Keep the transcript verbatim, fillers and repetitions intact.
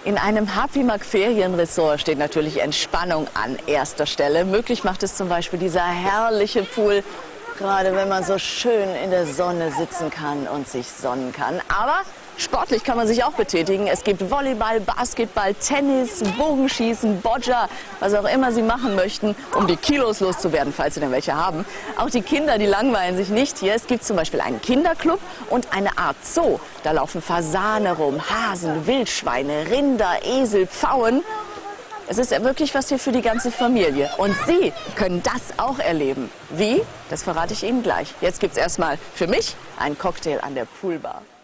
In einem Happy Mac Ferienresort steht natürlich Entspannung an erster Stelle. Möglich macht es zum Beispiel dieser herrliche Pool, gerade wenn man so schön in der Sonne sitzen kann und sich sonnen kann. Aber sportlich kann man sich auch betätigen. Es gibt Volleyball, Basketball, Tennis, Bogenschießen, Boccia, was auch immer Sie machen möchten, um die Kilos loszuwerden, falls Sie denn welche haben. Auch die Kinder, die langweilen sich nicht hier. Es gibt zum Beispiel einen Kinderclub und eine Art Zoo. Da laufen Fasane rum, Hasen, Wildschweine, Rinder, Esel, Pfauen. Es ist ja wirklich was hier für die ganze Familie. Und Sie können das auch erleben. Wie? Das verrate ich Ihnen gleich. Jetzt gibt es erstmal für mich einen Cocktail an der Poolbar.